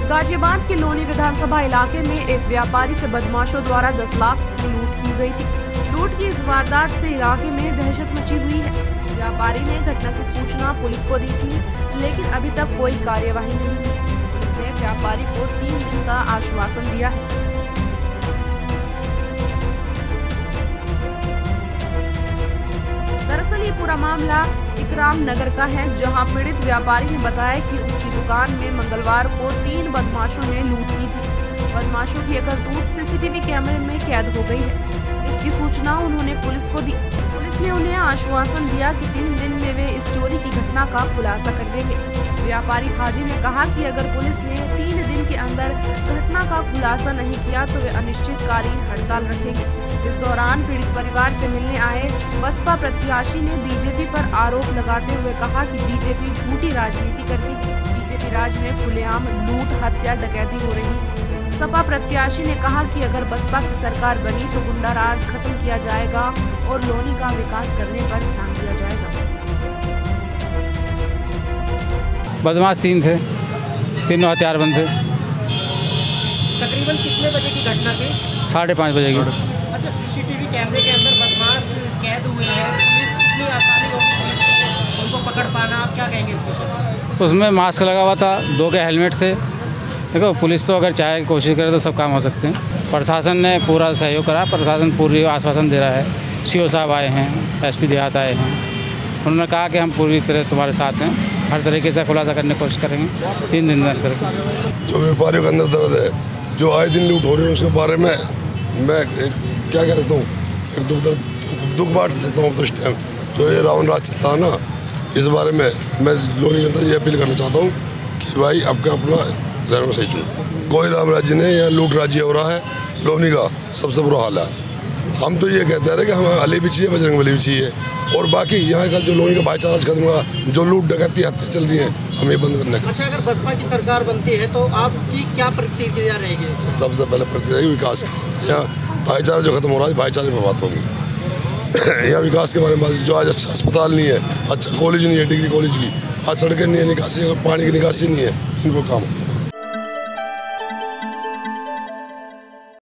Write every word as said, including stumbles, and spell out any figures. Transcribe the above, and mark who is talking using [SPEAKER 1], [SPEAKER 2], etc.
[SPEAKER 1] गाजियाबाद के लोनी विधानसभा इलाके में एक व्यापारी से बदमाशों द्वारा दस लाख की लूट की गई थी। लूट की इस वारदात से इलाके में दहशत मची हुई है। व्यापारी ने घटना की सूचना पुलिस को दी थी, लेकिन अभी तक कोई कार्यवाही नहीं हुई। पुलिस ने व्यापारी को तीन दिन का आश्वासन दिया है। दरअसल ये पूरा मामला इकराम नगर का है, जहां पीड़ित व्यापारी ने बताया कि उसकी दुकान में मंगलवार को तीन बदमाशों ने लूट की थी। बदमाशों की करतूत सीसीटीवी कैमरे में कैद हो गई है। इसकी सूचना उन्होंने पुलिस को दी। पुलिस ने उन्हें आश्वासन दिया कि तीन दिन में वे इस चोरी की घटना का खुलासा कर देंगे। व्यापारी हाजी ने कहा कि अगर पुलिस ने तीन दिन के अंदर घटना का खुलासा नहीं किया तो वे अनिश्चितकालीन हड़ताल रखेंगे। इस दौरान पीड़ित परिवार से मिलने आए बसपा प्रत्याशी ने बीजेपी पर आरोप लगाते हुए कहा कि बीजेपी झूठी राजनीति करती है। बीजेपी राज में खुलेआम लूट, हत्या, डकैती हो रही है। सपा प्रत्याशी ने कहा कि अगर बसपा की सरकार बनी तो गुंडा राज खत्म किया जाएगा और लोनी का विकास करने पर ध्यान दिया जाएगा।
[SPEAKER 2] बदमाश तीन थे, तीनों हथियारबंद थे।
[SPEAKER 3] तकरीबन कितने बजे की घटना थी?
[SPEAKER 2] साढ़े पाँच बजे की।
[SPEAKER 3] अच्छा, सीसीटीवी कैमरे के अंदर बदमाश कैद हुए हैं, पुलिस कितनी आसानी होगी पुलिस को उनको पकड़ पाना, आप क्या कहेंगे इस विषय?
[SPEAKER 2] उसमें मास्क लगा हुआ था, दो के हेलमेट थे। देखो, पुलिस तो अगर चाहे कोशिश करे तो सब काम हो सकते हैं। प्रशासन ने पूरा सहयोग करा, प्रशासन पूरी आश्वासन दे रहा है। सीओ साहब आए हैं, एसपी देहात आए हैं, उन्होंने कहा कि हम पूरी तरह तुम्हारे साथ हैं, हर तरीके से खुलासा करने की कोशिश करेंगे तीन दिन में करेंगे।
[SPEAKER 4] जो व्यापारियों के अंदर दर्द है, जो आए दिन लूट हो रही है, उसके बारे में मैं एक, क्या कह सकता हूँ, एक दुख दर्द दुख बांट सकता हूँ। तो इस टाइम जो ये रावण राज चल रहा है ना, इस बारे में मैं लोनी जनता ये अपील करना चाहता हूँ कि भाई आपका अपना रहना सही चुनो। कोई राम राज्य नहीं, यहाँ लूट राज्य हो रहा है। लोनी का सबसे बुरा हाल है। हम तो ये कहते रहे कि हमें अली भी चाहिए, बजरंग बली भी चाहिए, और बाकी यहाँ का जो लोगों का भाईचारा खत्म हुआ, जो लूट डकैती हत्या चल रही है, हमें बंद करने का।
[SPEAKER 3] अच्छा, अगर बसपा की सरकार बनती है तो आपकी क्या प्रतिक्रिया रहेगी?
[SPEAKER 4] सबसे पहले प्रतिक्रिया विकास की। यहाँ भाईचारा जो खत्म हो रहा है, भाईचारे पर बात होगी। यहाँ विकास के बारे में जो आज अच्छा अस्पताल नहीं है, अच्छा कॉलेज नहीं है, डिग्री कॉलेज की, आज सड़कें नहीं है, निकासी पानी की निकासी नहीं है, इनको काम